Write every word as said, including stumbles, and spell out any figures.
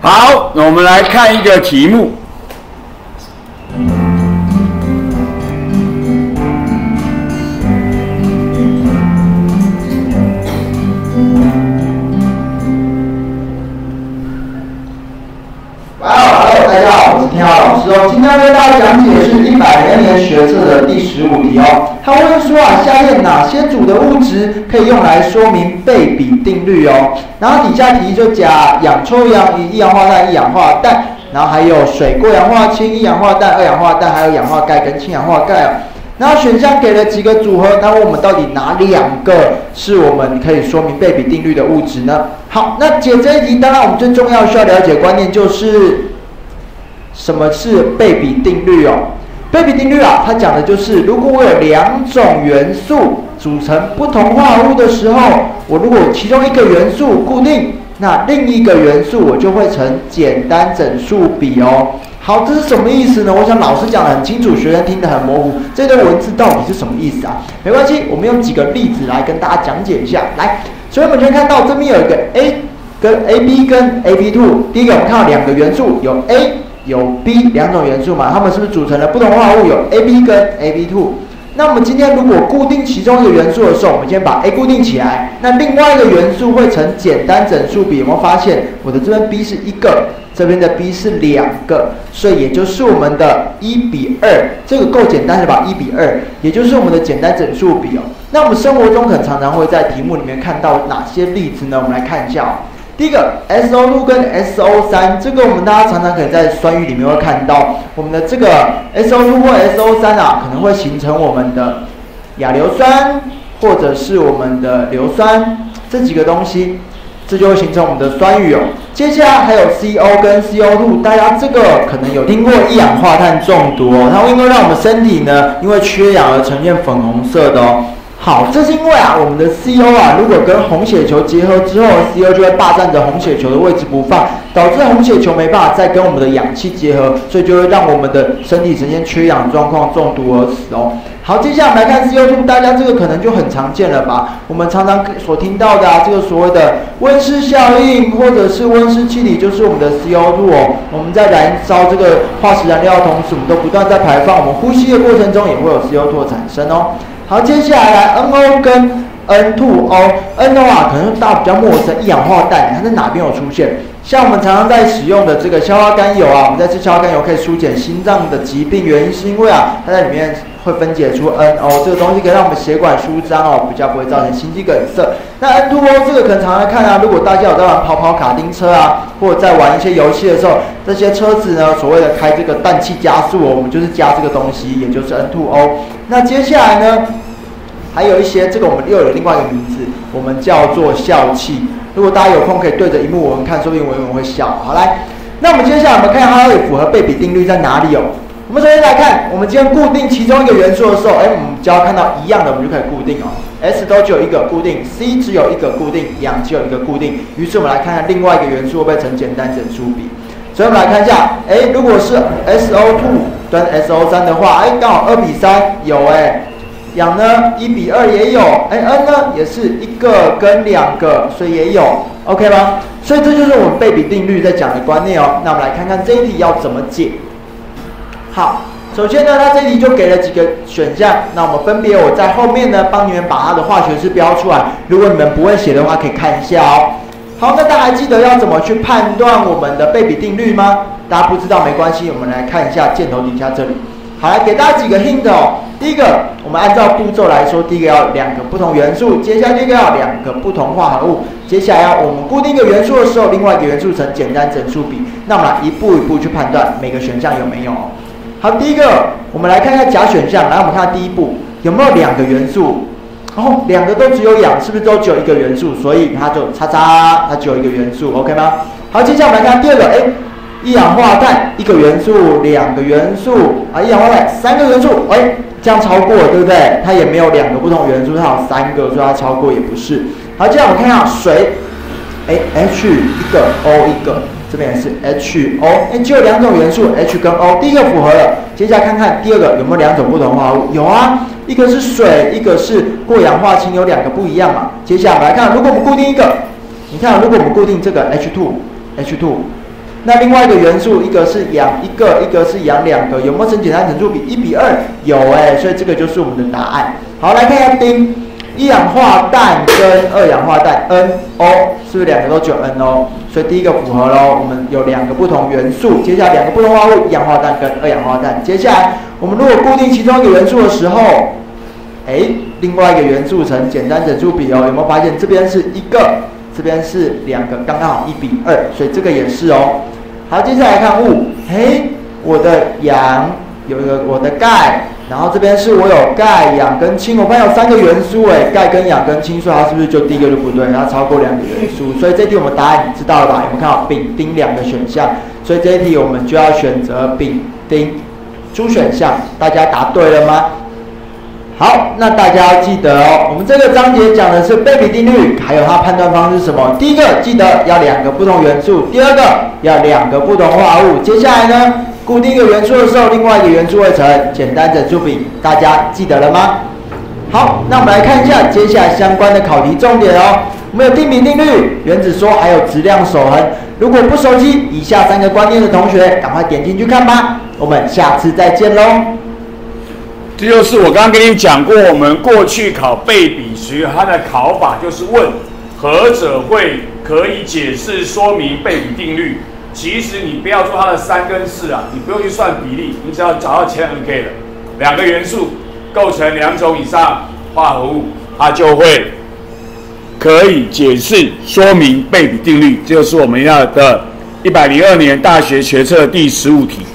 好，那我们来看一个题目。 大家好，我是天浩老师哦。今天为大家讲解是一百零二年学测的第十五题哦。他问说啊，下列哪些组的物质可以用来说明倍比定律哦？然后底下题就甲氧抽氧以一氧化氮、一氧化氮，然后还有水过氧化氢、一氧化氮、二氧化氮，还有氧化钙跟氢氧化钙哦。然后选项给了几个组合，那我们到底哪两个是我们可以说明倍比定律的物质呢？好，那解这一题，当然我们最重要需要了解的观念就是什么是倍比定律哦？倍比定律啊，它讲的就是如果我有两种元素组成不同化合物的时候，我如果其中一个元素固定，那另一个元素我就会成简单整数比哦。好，这是什么意思呢？我想老师讲得很清楚，学生听得很模糊，这段文字到底是什么意思啊？没关系，我们用几个例子来跟大家讲解一下。来，所以我们先看到这边有一个 A 跟 A B 跟 A B 二， 第一个我们看到两个元素有 A 有 B 两种元素嘛，它们是不是组成了不同化合物？有 A B 跟 A B 二。那我们今天如果固定其中一个元素的时候，我们先把 A 固定起来，那另外一个元素会成简单整数比。有没有发现我的这边 B 是一个，这边的 B 是两个，所以也就是我们的一比二，这个够简单的吧？一比二，也就是我们的简单整数比哦。那我们生活中可能常常会在题目里面看到哪些例子呢？我们来看一下哦。第一个 S O 二 跟 S O 三， 这个我们大家常常可以在酸雨里面会看到，我们的这个 S O 二 或 S O 三 啊，可能会形成我们的亚硫酸或者是我们的硫酸这几个东西，这就会形成我们的酸雨哦。接下来还有 C O 跟 C O 二， 大家这个可能有听过一氧化碳中毒哦，它会因为让我们身体呢因为缺氧而呈现粉红色的哦。好，这是因为啊，我们的 C O 啊，如果跟红血球结合之后 ，C O 就会霸占着红血球的位置不放，导致红血球没办法再跟我们的氧气结合，所以就会让我们的身体呈现缺氧状况，中毒而死哦。好，接下来我们来看 C O 二， 大家这个可能就很常见了吧？我们常常所听到的啊，这个所谓的温室效应或者是温室气体，就是我们的 C O 二 哦。我们在燃烧这个化石燃料的同时，我们都不断在排放，我们呼吸的过程中也会有 C O 二 产生哦。好，接下来来 N O 跟 N 二 O，N O 啊，可能大家比较陌生，一氧化氮，它在哪边有出现？像我们常常在使用的这个硝化甘油啊，我们在吃硝化甘油可以疏解心脏的疾病，原因是因为啊，它在里面会分解出 N O 这个东西，可以让我们血管舒张哦，比较不会造成心肌梗塞。那 N 二 O 这个可能常常看啊，如果大家有在玩跑跑卡丁车啊，或者在玩一些游戏的时候，这些车子呢，所谓的开这个氮气加速哦，我们就是加这个东西，也就是 N 二 O。那接下来呢，还有一些这个我们又有另外一个名字，我们叫做笑气。如果大家有空可以对着荧幕我们看，说不定我们会笑。好，来，那我们接下来我们看它会符合倍比定律在哪里哦？我们首先来看，我们今天固定其中一个元素的时候，哎，我们只要看到一样的，我们就可以固定哦。S 都只有一个固定 ，C 只有一个固定，氧只有一个固定。于是我们来看看另外一个元素会不会成简单整数比。所以我们来看一下，哎，如果是 S O 二 跟 S O 三 的话，哎，刚好二比三，有哎。氧呢一比二也有，哎 N 呢也是一个跟两个，所以也有 ，OK 吗？所以这就是我们倍比定律在讲的观念哦。那我们来看看这一题要怎么解。好，首先呢，它这一题就给了几个选项，那我们分别我在后面呢帮你们把它的化学式标出来。如果你们不会写的话，可以看一下哦。好，那大家还记得要怎么去判断我们的倍比定律吗？大家不知道没关系，我们来看一下箭头底下这里。好，来给大家几个 hint 哦。第一个，我们按照步骤来说，第一个要两个不同元素，接下来第二个要两个不同化合物，接下来要我们固定一个元素的时候，另外一个元素成简单整数比。那我们来一步一步去判断每个选项有没有。好，第一个，我们来看看甲选项，来我们看第一步有没有两个元素。哦，两个都只有氧，是不是都只有一个元素？所以它就叉叉，它只有一个元素 ，OK 吗？好，接下来我们来看第二个，哎。一氧化碳一个元素，两个元素啊，一氧化碳三个元素，哎，这样超过了，对不对？它也没有两个不同元素，它有三个，所以它超过也不是。好，接下来我们看一下水，哎 ，H 一个 ，O 一个，这边也是 H O， 哎，只有两种元素 H 跟 O， 第一个符合了。接下来看看第二个有没有两种不同化合物？有啊，一个是水，一个是过氧化氢，有两个不一样嘛。接下来我们来看，如果我们固定一个，你看，如果我们固定这个 H 二 H 二那另外一个元素，一个是氧一个，一个是氧两个，有没有成简单乘数比？一比二，有哎、欸，所以这个就是我们的答案。好，来看一下丁，一氧化氮跟二氧化氮 N O 是不是两个都九 N O？ 所以第一个符合咯，我们有两个不同元素，接下来两个不同化合物，一氧化氮跟二氧化氮。接下来我们如果固定其中一个元素的时候，哎，另外一个元素成简单整数比哦，有没有发现这边是一个，这边是两个，刚刚好一比二，所以这个也是哦。好，接下来看物，嘿，我的氧有一个我的钙，然后这边是我有钙、氧跟氢，我发现有三个元素哎，钙跟氧跟氢，所以它是不是就第一个就不对？它超过两个元素，所以这题我们答案你知道了吧？有没有看到丙丁两个选项？所以这一题我们就要选择丙丁 ，D 选项，大家答对了吗？好，那大家要记得哦，我们这个章节讲的是贝比定律，还有它判断方式是什么？第一个记得要两个不同元素，第二个要两个不同化合物。接下来呢，固定一个元素的时候，另外一个元素会成简单整数比，大家记得了吗？好，那我们来看一下接下来相关的考题重点哦。我们有定比定律、原子说，还有质量守恒。如果不熟悉以下三个观念的同学，赶快点进去看吧。我们下次再见喽。 这就是我刚刚跟你讲过，我们过去考倍比时，它的考法就是问何者会可以解释说明倍比定律。其实你不要做它的三跟四啊，你不用去算比例，你只要找到前 N K 了，两个元素构成两种以上化合物，它就会可以解释说明倍比定律。这就是我们要的一百零二年大学学测第十五题。